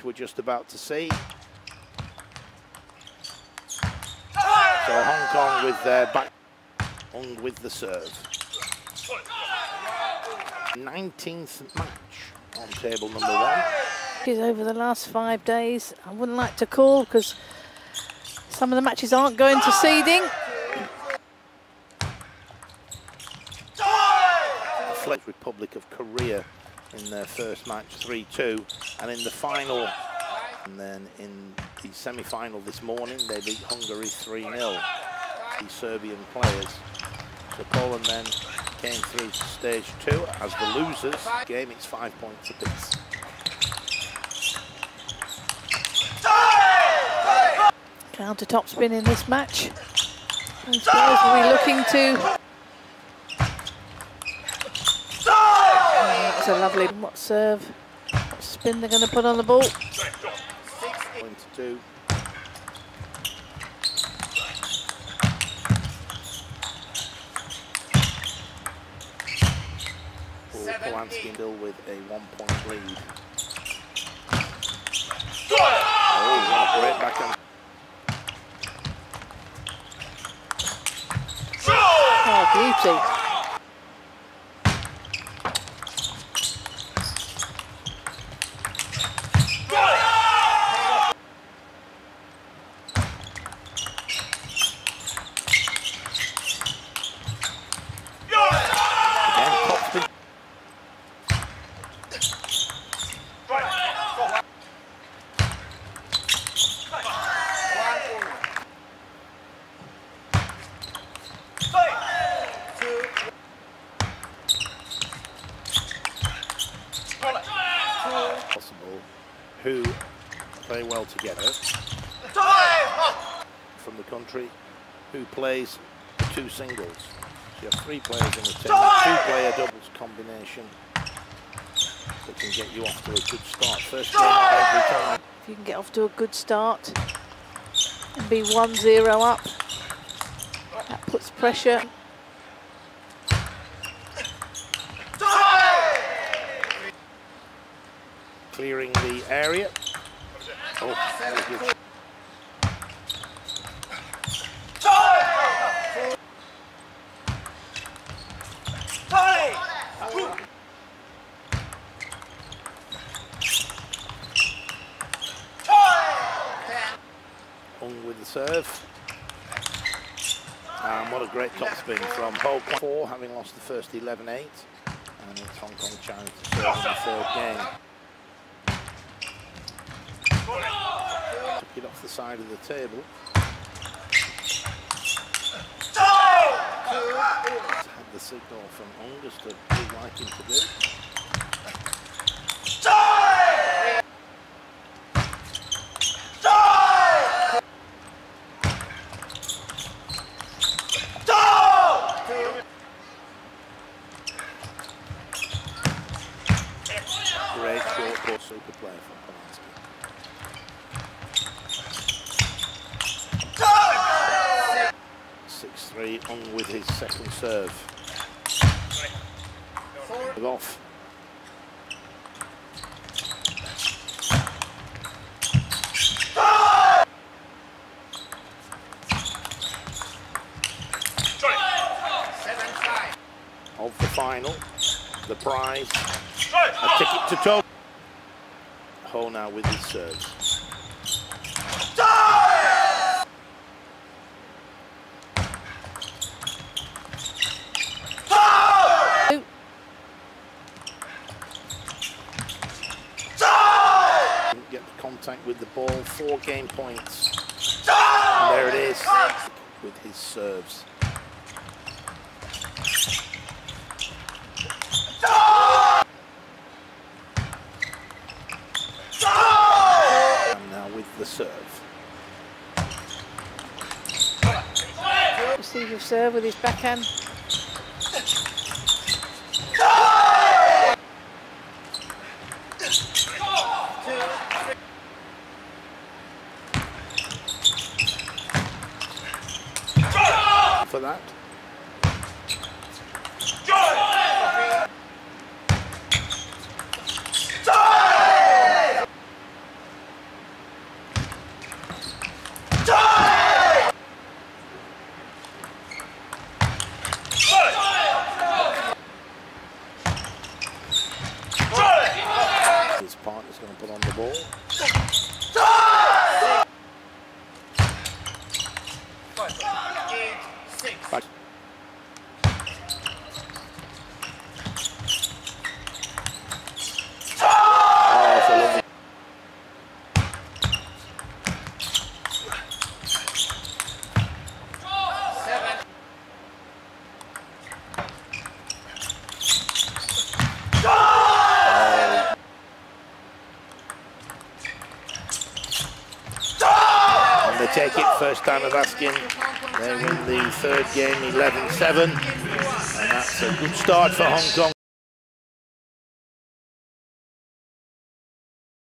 match we're just about to see. So Hong Kong with their back, Ung with the serve. 19th match on table number 1. Over the last 5 days, I wouldn't like to call because some of the matches aren't going to seeding. The Flex Republic of Korea in their first match 3-2, and in the final, and then in the semi-final this morning they beat Hungary 3-0. The Serbian players. So Poland then came through to stage 2 as the losers. Game, it's 5 points apiece. Counter topspin in this match. And Spurs will be looking to. That's a lovely what serve, what spin they're going to put on the ball. 6-2. Polanski still with a 1-point lead. Oh, what a great backhand. Oh, beauty. Who play well together from the country, who plays 2 singles. So you have 3 players in the team, 2-player doubles combination that can get you off to a good start. First game every time. If you can get off to a good start and be 1-0 up, that puts pressure. Clearing the area. Oh, very good. Ung with the serve. And what a great topspin from Ho Kwon 4, having lost the first 11-8. And it's Hong Kong challenge to serve in the 3rd game. Took it off the side of the table. Had the signal from Ung as to what he'd like him to do. Great short ball, super player from Polanski. 6-3, Ung with his second serve. Off. Of the final, the prize, a ticket to Tokyo. Ho now with his serves. Didn't get the contact with the ball, 4 game points. And there it is with his serves. The serve. Receive your serve with his backhand. For that. on the ball. Back. Oh, it's a lovely. They take it first time of asking. They win the third game 11-7, and that's a good start for Hong Kong.